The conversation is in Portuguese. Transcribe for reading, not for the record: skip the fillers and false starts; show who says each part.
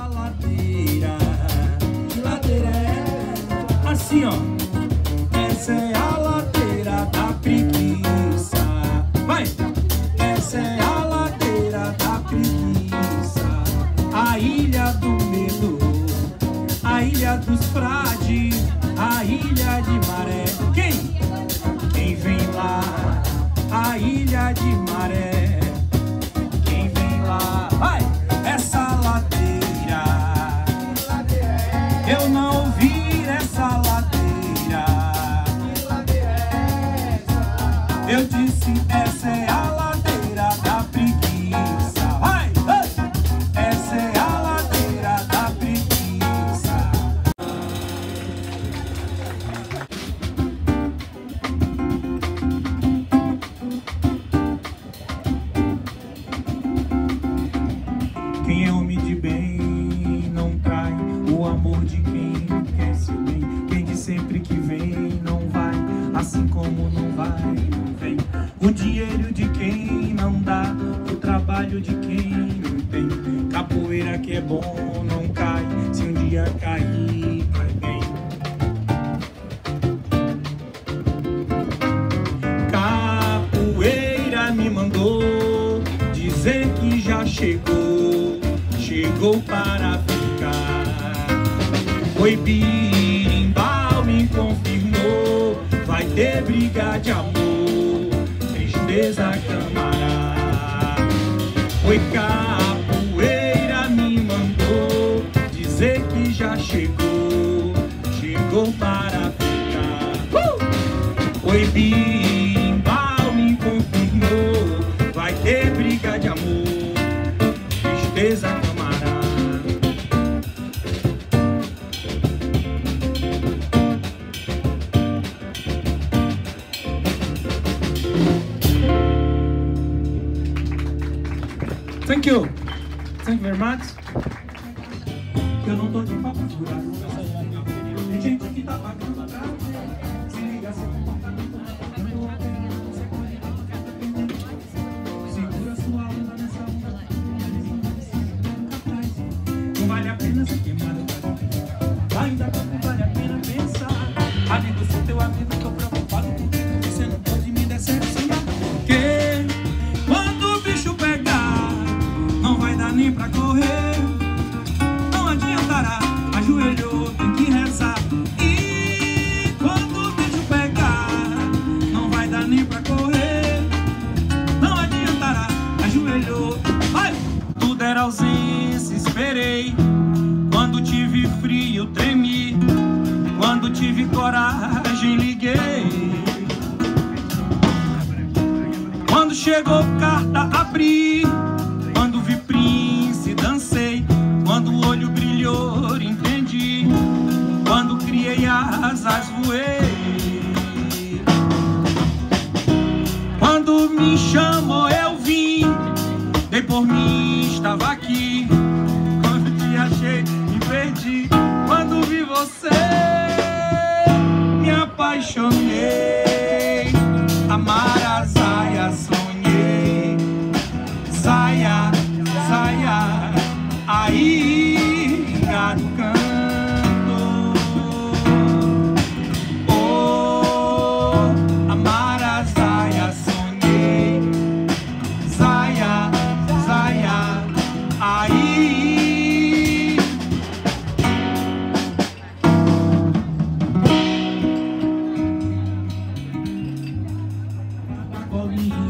Speaker 1: a ladeira. Que ladeira é essa? Assim, ó. Essa é a ladeira da preguiça. Vai! Essa é a ladeira da preguiça. A ilha do medo, a ilha dos frades, a ilha de Maré. Quem vem lá? A ilha de Maré. Quem vem lá? Vai! Essa ladeira, eu não ouvi essa ladeira. Eu disse, essa é a ladeira da preguiça. Vai! Essa é a ladeira da preguiça. Quem é homem de bem não trai o amor de quem quer seu bem. Quem diz sempre que vem não vai, assim como não vai, não vem. O dinheiro de quem não dá, o trabalho de quem não tem. Capoeira que é bom não cai, se um dia cair, cai bem. Capoeira me mandou dizer que já chegou, chegou para ficar. Oi, birimbau me confirmou, vai ter briga de amor, tristeza camará. Oi, capoeira me mandou dizer que já chegou, chegou para ficar. Oi, birimbau me confirmou, vai ter briga de amor, tristeza camará. Thank you. Thank you very much. Eu não tô de papo furado. Tem gente que tá pagando atrás. Se liga, seu comportamento. Segura sua onda nessa onda. Não vale a pena ser queimado. Ainda não vale a pena pensar. Amigo, sou teu amigo, tô preocupado com tudo. Você não pode me decepcionar. Porque quando o bicho pegar, não vai dar nem pra correr. Não adiantará, ajoelhou, tem que rezar. E quando o bicho pegar, não vai dar nem pra correr. Não adiantará, ajoelhou. Vai! Tudo era ausência, esperei. Quando tive frio, tremi. Quando tive coragem, liguei. Quando chegou carta, abri. Quando vi Prince, dancei. Quando o olho brilhou, entendi. Quando criei asas, voei. Quando me chamou, eu vim. Dei por mim, estava aqui. Quando te achei, me perdi. Quando vi você, me apaixonei. Amar a saia, sonhei. Saia, saia, aí no canto. Oh, amar a saia, sonhei. Saia, saia, aí. Bolinha.